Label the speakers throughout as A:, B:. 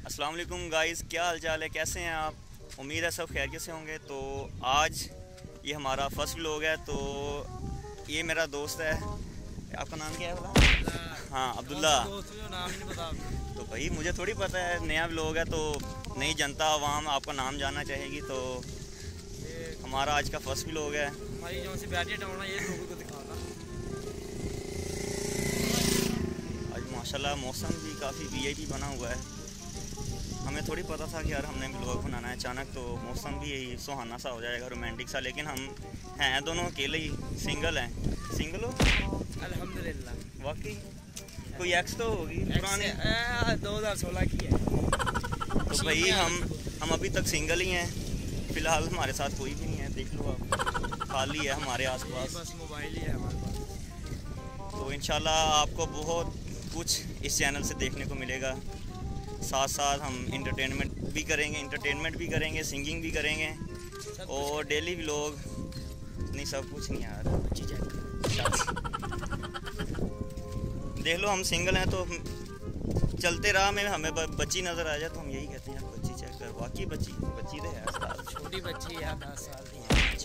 A: अस्सलाम वालेकुम गाइस, क्या हाल चाल है, कैसे हैं आप? उम्मीद है सब खैरियत से होंगे। तो आज ये हमारा फर्स्ट व्लॉग है। तो ये मेरा दोस्त है, आपका नाम क्या है बोला? हाँ, अब्दुल्ला।
B: नाम नहीं पता।
A: तो भाई मुझे थोड़ी पता है, नया व्लॉग है तो नई जनता आवाम आपका नाम जानना चाहेगी। तो हमारा आज का फर्स्ट व्लॉग है।
B: हमारी जो सी बैटरी डाउन है, ये लोगों को दिखाना।
A: आज माशाल्लाह मौसम भी काफ़ी वीआईपी बना हुआ है। हमें थोड़ी पता था कि यार हमने व्लॉग बनाना है, अचानक तो मौसम भी यही सुहाना सा हो जाएगा, रोमांटिक सा। लेकिन हम हैं दोनों अकेले ही, सिंगल हैं। सिंगल हो?
B: अल्हम्दुलिल्लाह।
A: वाकई कोई एक्स तो होगी पुराने?
B: 2016 की है।
A: तो भाई हम अभी तक सिंगल ही हैं फ़िलहाल। हमारे साथ कोई भी नहीं है, देख लो आप, खाली है हमारे आसपास,
B: बस मोबाइल ही है हमारे पास।
A: तो इंशाल्लाह आपको बहुत कुछ इस चैनल से देखने को मिलेगा। साथ साथ हम इंटरटेनमेंट भी करेंगे, सिंगिंग भी करेंगे और डेली व्लॉग। नहीं, सब कुछ नहीं यार, देख लो हम सिंगल हैं तो चलते राह में हमें बच्ची नज़र आ जाए तो हम यही कहते हैं, बच्ची चेक कर। वाकई बच्ची तो है,
B: छोटी बच्ची है, 10 साल की।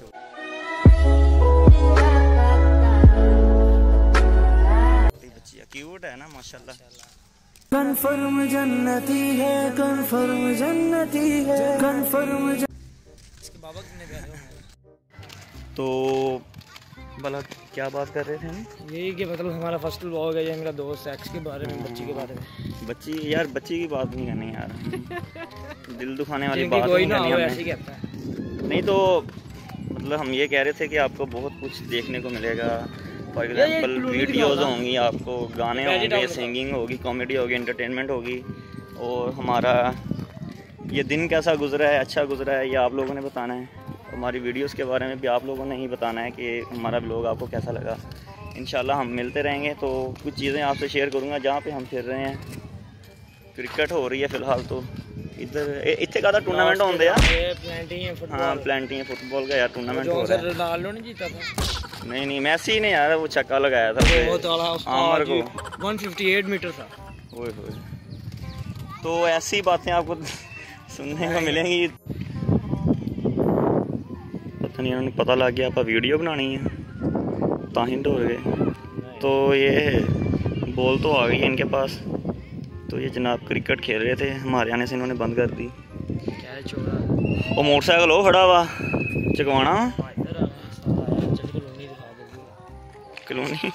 A: बच्ची है, क्यूट है ना माशाल्लाह।
C: कन्फर्म जन्नती है, कन्फर्म जन्नती है, कन्फर्म।
B: इसके बाबा कितने प्यारे होंगे।
A: तो भला क्या बात कर रहे थे हम?
B: यही कि मतलब हमारा फर्स्ट व्लॉग है, ये मेरा दोस्त एक्स के बारे में, बच्ची के बारे में।
A: बच्ची की बात नहीं करनी यार, दिल दुखाने वाली बात
B: कोई
A: नहीं
B: ना
A: करनी
B: हो,
A: हमने।
B: ऐसे ही कहता है।
A: नहीं तो मतलब हम ये कह रहे थे कि आपको बहुत कुछ देखने को मिलेगा। फॉर एग्जाम्पल वीडियोज़ होंगी, आपको गाने होंगे, सिंगिंग होगी, कॉमेडी होगी, एंटरटेनमेंट होगी। और हमारा ये दिन कैसा गुजरा है, अच्छा गुजरा है, ये आप लोगों ने बताना है। हमारी वीडियोस के बारे में भी आप लोगों ने ही बताना है कि हमारा व्लॉग आपको कैसा लगा। इंशाल्लाह हम मिलते रहेंगे तो कुछ चीज़ें आपसे शेयर करूँगा जहाँ पे हम फिर रहे हैं। क्रिकेट हो रही है फ़िलहाल, तो इधर इतने का टूर्नामेंट होंगे यार। हाँ, प्लांटी है फुटबॉल का यार टूर्नामेंट हो रहा है।
B: रोनाल्डो ने जीता था।
A: नहीं, मैसी ने यार वो छक्का लगाया था आमर को,
B: 158 मीटर था।
A: ओए होए। तो ऐसी बातें आपको सुनने को मिलेंगी। पता नहीं उन्होंने पता लग गया आप वीडियो बनानी है, ताहिंड हो गए। तो ये बॉल तो आ गई है इनके पास। तो ये जनाब क्रिकेट खेल रहे थे, हमारे आने से इन्होंने बंद कर दी। वो मोटरसाइकिल हो खड़ा हुआ चकवाना कॉलोनी।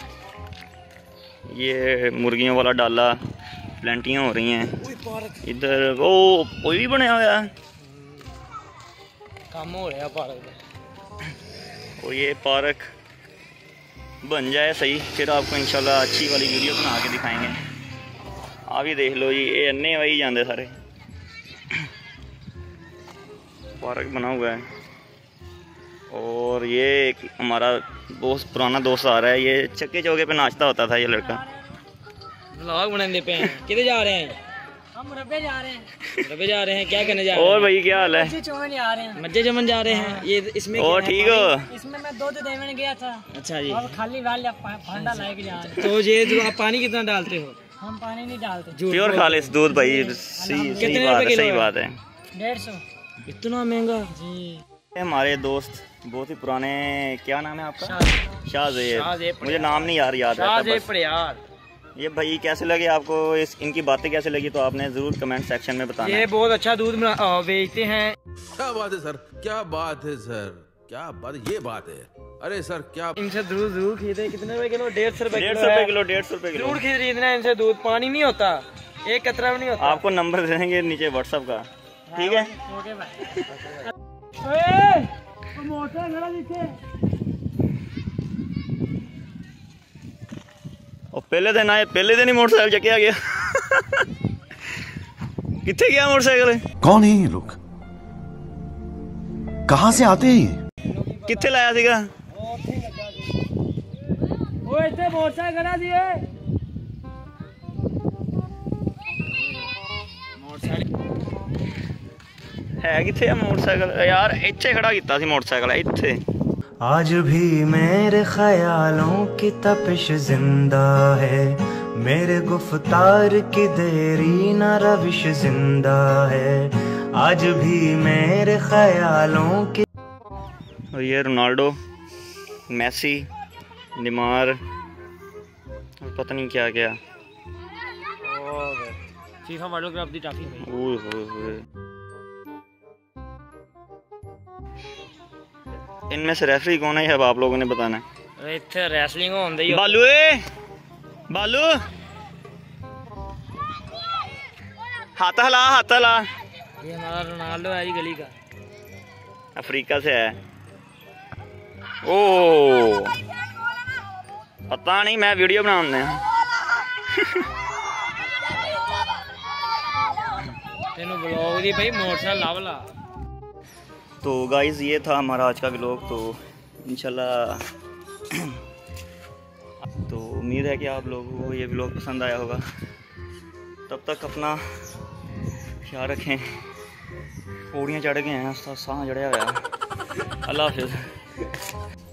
A: ये मुर्गियों वाला डाला, प्लांटियाँ हो रही हैं इधर। वो कोई भी बनाया हुआ है,
B: काम हो रहा है पार्क में।
A: और ये पार्क बन जाए सही, फिर आपको इंशाल्लाह अच्छी वाली वीडियो बना के दिखाएंगे। आप ही देख लो जी, ये अन्ने वही जाते सारे। पार्क बना हुआ है और ये एक हमारा दोस्त, पुराना दोस्त आ रहा है। ये चक्के चौके पे नाचता होता था ये लड़का।
B: व्लॉग बनाने पे हैं। किधर जा रहे हैं? हम मुरब्बे जा रहे हैं। मुरब्बे जा रहे हैं, क्या करने जा रहे हैं?
A: और भाई क्या हाल है?
B: मज्जे चमन जा रहे हैं। मज्जे चमन जा रहे हैं। ये इसमें
A: और ठीक हो?
B: इसमें मैं दूध देने गया था। अच्छा जी। और खाली वाले भांडा लाके जा रहे हैं। तो ये जो आप पानी कितना डालते हो? हम पानी नहीं डालते,
A: प्योर खालिस दूध भाई। सही बात है।
B: 150। इतना महंगा जी।
A: हमारे दोस्त बहुत ही पुराने, क्या नाम है आपका? शाहजेब। मुझे नाम नहीं यार याद है। ये भाई कैसे लगे आपको, इनकी बातें कैसे लगी, तो आपने जरूर कमेंट सेक्शन में बताना।
B: ये बहुत अच्छा दूध बेचते हैं।
D: क्या बात है सर, क्या बात है सर, क्या बात, ये बात है। अरे सर क्या
B: इनसे दूध जरूर खरीदे। कितने रुपए किलो? 150 रुपए किलो।
A: 150 रुपए किलो
B: जरूर खरीदना है इनसे दूध। पानी नहीं होता, एक कतरा भी नहीं होता।
A: आपको नंबर दे देंगे नीचे व्हाट्सएप का, ठीक है?
B: ओके भाई।
A: और पहले दिन आए, पहले दिन ही मोटरसाइकिल चक्या गया। कितने गया मोटरसाइकिल?
E: कौन है ये लोग, कहाँ से आते हैं ये?
A: कितने लाया सीगा?
B: वो इतने मोटरसाइकिल करा दिए।
A: है कितने मोटरसाइकिल यार? इत्थे खड़ा किया सी मोटरसाइकिल इत्थे।
C: आज भी मेरे ख्यालों की तपिश जिंदा है, मेरे गुफ्तार की देरी न रविश जिंदा है, आज भी मेरे ख्यालों की।
A: और ये रोनाल्डो, मेसी, नेमार और पता नहीं क्या क्या।
B: FIFA world cup the trophy.
A: इनमें से रेफरी कौन है अब आप लोगों ने बताना है।
B: इत्थे रेसलिंग होंदी है।
A: बालू बालू हाथ हला हाथ हला।
B: ये हमारा रोनाल्डो है जी, गली का,
A: अफ्रीका से है। ओ पता नहीं, मैं वीडियो बनाने
B: तेनू ब्लॉग दी भाई मोटरसाइकिल लावला।
A: तो गाइज़ ये था हमारा आज का व्लॉग। तो इंशाल्लाह तो उम्मीद है कि आप लोगों को ये व्लॉग पसंद आया होगा। तब तक अपना ख्याल रखें। पौड़ियाँ चढ़ गए हैं, सांस चढ़ा हुआ। अल्लाह हाफिज़।